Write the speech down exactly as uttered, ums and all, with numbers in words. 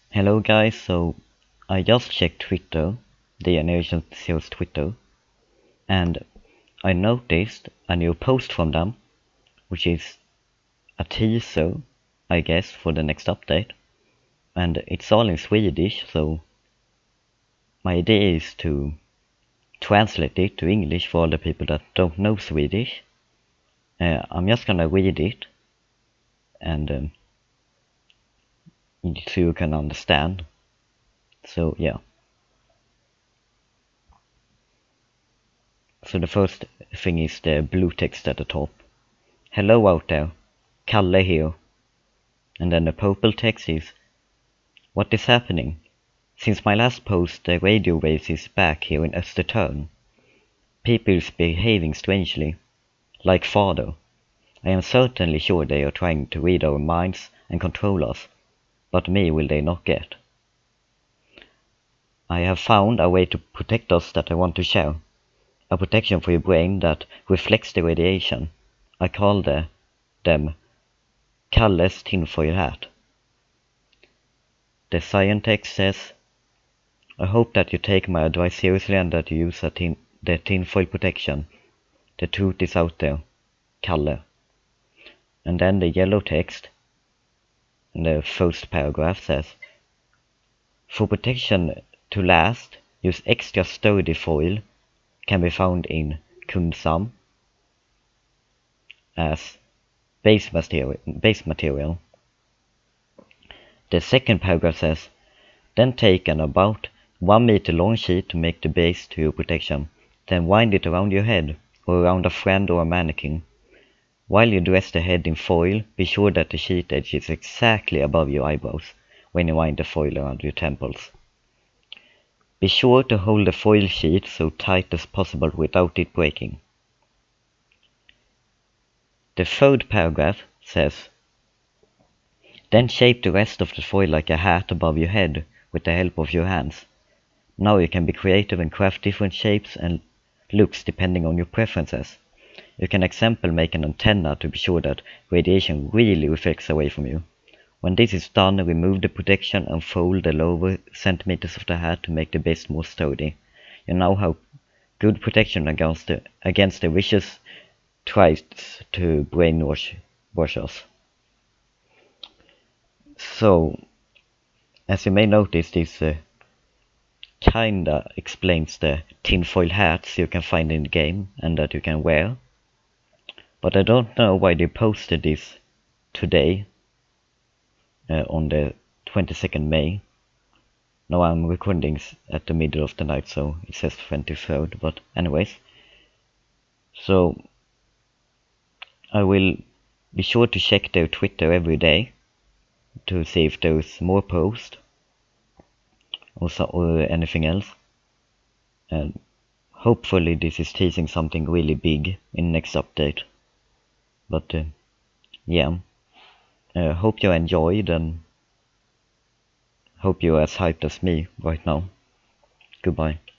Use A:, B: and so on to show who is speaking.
A: Hello guys, so I just checked Twitter, the Generation Zero's Twitter, and I noticed a new post from them, which is a teaser, I guess, for the next update, and it's all in Swedish, so my idea is to translate it to English for all the people that don't know Swedish. Uh, I'm just gonna read it, and um, so you can understand. So yeah. So the first thing is the blue text at the top. Hello out there, Kalle here. And then the purple text is, what is happening? Since my last post, the radio waves is back here in Östertörn. People is behaving strangely, like father. I am certainly sure they are trying to read our minds and control us, but me will they not get. I have found a way to protect us that I want to share. A protection for your brain that reflects the radiation. I call the, them Kalles tinfoil hat. The Scientext says, I hope that you take my advice seriously and that you use a tin the tinfoil protection. The truth is out there. Kalle. And then the yellow text in the first paragraph says, for protection to last, use extra sturdy foil, can be found in Kungsam as base material. Base material. The second paragraph says, then take an about one meter long sheet to make the base to your protection. Then wind it around your head or around a friend or a mannequin. While you dress the head in foil, be sure that the sheet edge is exactly above your eyebrows when you wind the foil around your temples. Be sure to hold the foil sheet so tight as possible without it breaking. The third paragraph says, then shape the rest of the foil like a hat above your head with the help of your hands. Now you can be creative and craft different shapes and looks depending on your preferences. You can example make an antenna to be sure that radiation really reflects away from you. When this is done, remove the protection and fold the lower centimeters of the hat to make the base more sturdy. You now have good protection against the, against the vicious tries to brainwash wash us. So, as you may notice, this uh, kinda explains the tinfoil hats you can find in the game and that you can wear. But I don't know why they posted this today, uh, on the twenty-second May. Now I'm recording this at the middle of the night, so it says twenty-third, but anyways. So, I will be sure to check their Twitter every day to see if there's more posts or, so, or anything else. And hopefully this is teasing something really big in next update. But uh, yeah, uh, hope you enjoyed and hope you're as hyped as me right now. Goodbye.